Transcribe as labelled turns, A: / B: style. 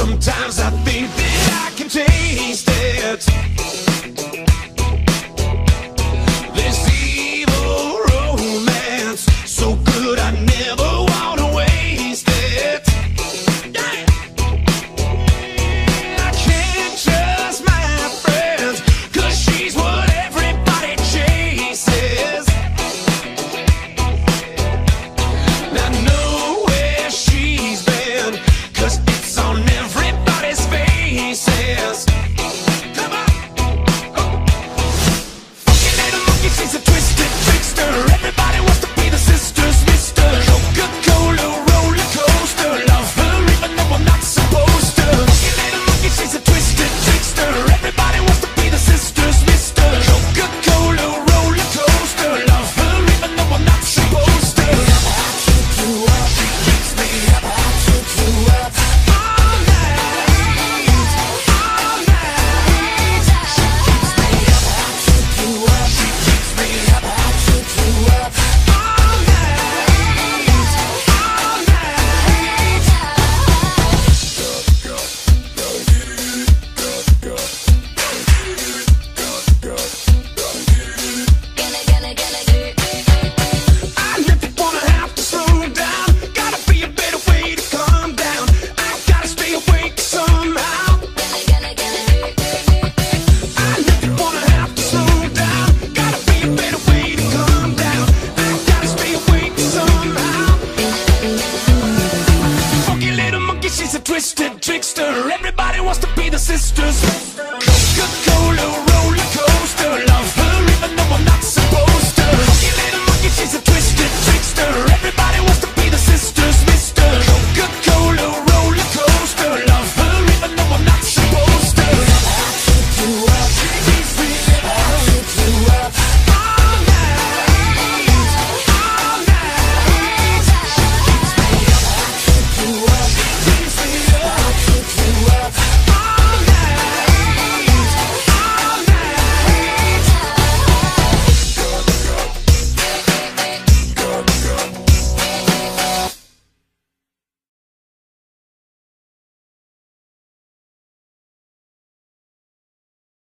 A: Sometimes I think that I can taste it. This evil romance, so good I never wanna waste it. Yeah. I can't trust my friends, 'cause she's what everybody chases. I know where she's been, 'cause it's on everybody's faces. Come on. Funky little monkey, she's a twisted trickster. Everybody wants to be the sisters, mister. Coca-Cola roller coaster. Love her even though I'm not supposed to. Funky little monkey, she's a twisted trickster. Everybody wants to be the sisters, mister. Coca-Cola roller coaster. Love her even though I'm not supposed to. She keeps me up, I keep you up all night, all night. She keeps me up, I keep you up. She keeps me up, I keep you up all night, all night. I never wanna have to slow down. Gotta be a better way to calm down. I gotta stay awake somehow. I never wanna have to slow down. Gotta be a better way to calm down. I gotta stay awake somehow. Funky little monkey, she's a twisted trickster. Everybody wants to be the sisters. Coca-Cola roller coaster. Love her even though I'm not supposed to. Funky little monkey, she's a twisted